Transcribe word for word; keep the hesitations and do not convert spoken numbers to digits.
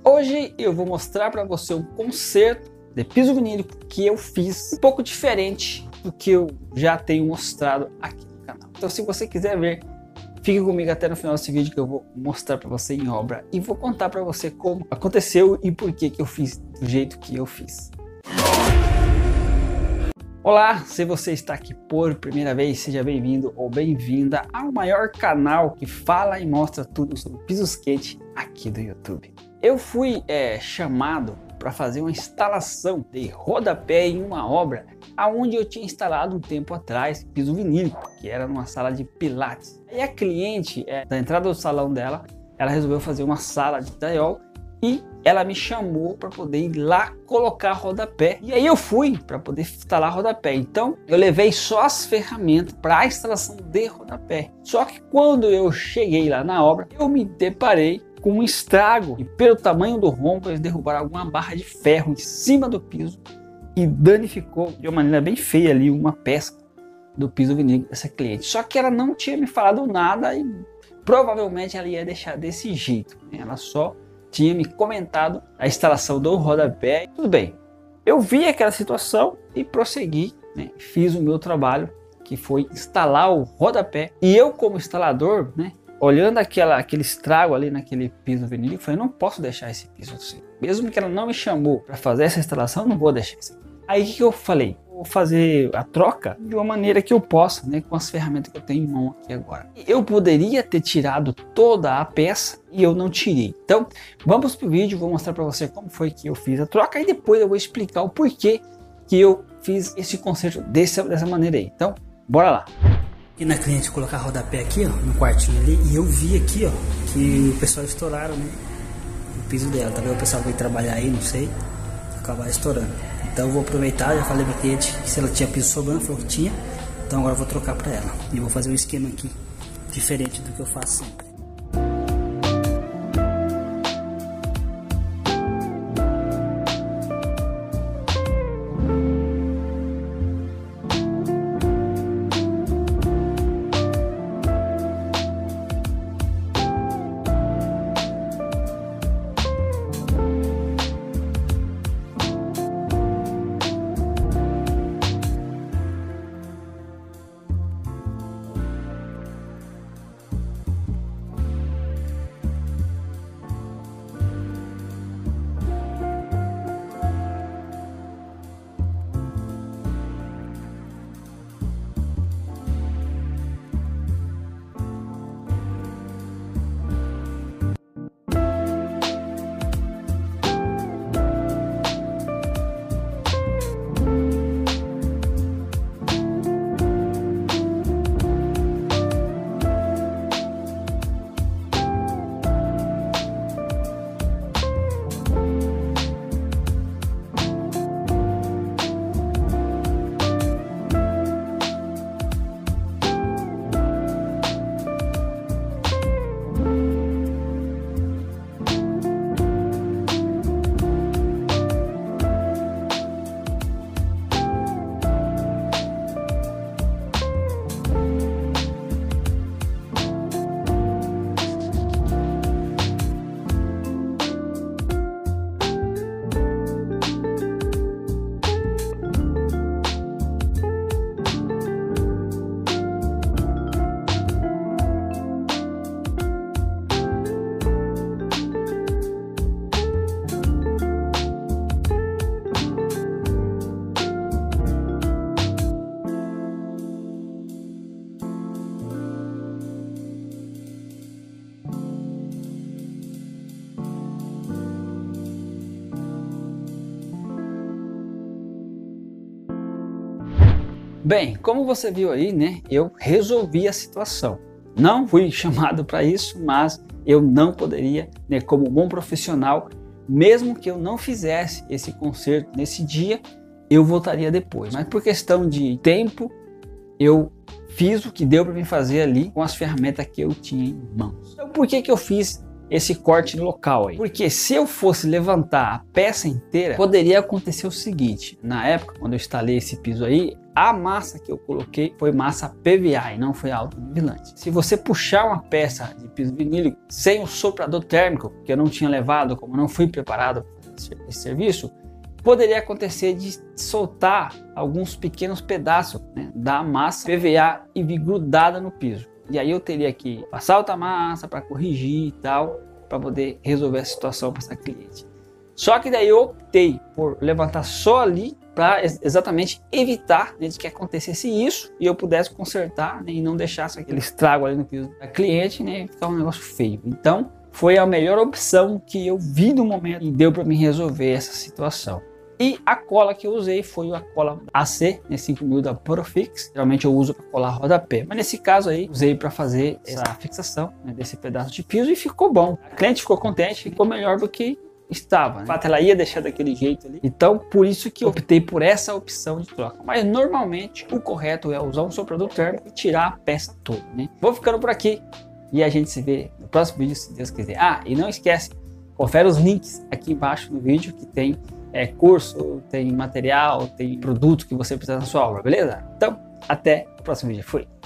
Hoje eu vou mostrar para você um conserto de piso vinílico que eu fiz um pouco diferente do que eu já tenho mostrado aqui no canal. Então se você quiser ver, fique comigo até no final desse vídeo que eu vou mostrar para você em obra e vou contar para você como aconteceu e por que que eu fiz do jeito que eu fiz. Olá, se você está aqui por primeira vez, seja bem-vindo ou bem-vinda ao maior canal que fala e mostra tudo sobre pisos quentes aqui do YouTube. Eu fui é, chamado para fazer uma instalação de rodapé em uma obra aonde eu tinha instalado um tempo atrás piso vinílico, que era numa sala de pilates. E a cliente, é, da entrada do salão dela, ela resolveu fazer uma sala de drywall e ela me chamou para poder ir lá colocar rodapé. E aí eu fui para poder instalar rodapé. Então eu levei só as ferramentas para a instalação de rodapé. Só que quando eu cheguei lá na obra, eu me deparei com um estrago. E pelo tamanho do rombo, eles derrubaram alguma barra de ferro em cima do piso e danificou de uma maneira bem feia ali uma peça do piso vinílico dessa cliente. Só que ela não tinha me falado nada e provavelmente ela ia deixar desse jeito. Ela só tinha me comentado a instalação do rodapé. Tudo bem, eu vi aquela situação e prossegui, né? Fiz o meu trabalho, que foi instalar o rodapé. E eu, como instalador, né, olhando aquela, aquele estrago ali naquele piso vinílico, falei, não posso deixar esse piso assim. Mesmo que ela não me chamou para fazer essa instalação, eu não vou deixar isso. Aí o que eu falei? Vou fazer a troca de uma maneira que eu possa, né, com as ferramentas que eu tenho em mão aqui agora. Eu poderia ter tirado toda a peça e eu não tirei. Então vamos para o vídeo, vou mostrar para você como foi que eu fiz a troca e depois eu vou explicar o porquê que eu fiz esse conserto desse, dessa maneira aí. Então bora lá. E na cliente colocar rodapé aqui, ó, no quartinho ali, e eu vi aqui, ó, que o pessoal estouraram, né, o piso dela. Talvez o pessoal veio trabalhar aí, não sei, acabar estourando. Então eu vou aproveitar, já falei pra cliente que se ela tinha piso sobrando, falou que tinha. Então agora eu vou trocar pra ela. E vou fazer um esquema aqui, diferente do que eu faço sempre. Bem, como você viu aí, né, eu resolvi a situação. Não fui chamado para isso, mas eu não poderia, né, como bom profissional, mesmo que eu não fizesse esse conserto nesse dia, eu voltaria depois. Mas por questão de tempo, eu fiz o que deu para mim fazer ali com as ferramentas que eu tinha em mãos. Então por que que eu fiz esse corte local aí? Porque se eu fosse levantar a peça inteira, poderia acontecer o seguinte: na época, quando eu instalei esse piso aí, a massa que eu coloquei foi massa P V A e não foi autonivelante. Se você puxar uma peça de piso vinílico sem o soprador térmico, que eu não tinha levado, como eu não fui preparado para esse serviço, poderia acontecer de soltar alguns pequenos pedaços, né, da massa P V A e vir grudada no piso. E aí eu teria que passar outra massa para corrigir e tal, para poder resolver a situação para essa cliente. Só que daí eu optei por levantar só ali para exatamente evitar, né, de que acontecesse isso e eu pudesse consertar, né, e não deixasse aquele estrago ali no piso da cliente, né, e ficar um negócio feio. Então foi a melhor opção que eu vi no momento e deu para me resolver essa situação. E a cola que eu usei foi a cola A C, né, cinco mil da Profix. Geralmente eu uso para colar rodapé, mas nesse caso aí usei para fazer essa fixação, né, desse pedaço de piso e ficou bom. A cliente ficou contente, ficou melhor do que estava, né? De fato, ela ia deixar daquele jeito ali. Então, por isso que eu optei por essa opção de troca. Mas normalmente o correto é usar um soprador térmico e tirar a peça toda, né? Vou ficando por aqui e a gente se vê no próximo vídeo, se Deus quiser. Ah, e não esquece, confere os links aqui embaixo no vídeo que tem é, curso, tem material, tem produto que você precisa na sua obra, beleza? Então, até o próximo vídeo. Fui!